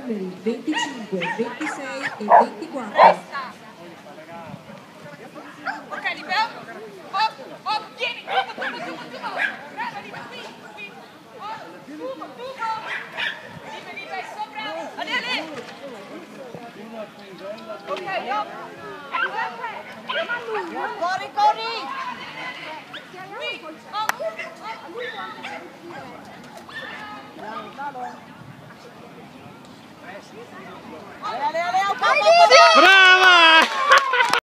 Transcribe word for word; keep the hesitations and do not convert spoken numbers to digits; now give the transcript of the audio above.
numeri venticinque, ventisei e ventiquattro. Ok, libero. Op, op, vieni, tubo, tubo, tubo, tubo. Brava, Liva, qui, qui. Op, tubo, tubo. Liva, Liva, è sopra. Ali, ali. Ok, op. Corri, corri. Qui, op, op. Ale, ale, ale, op, op, op.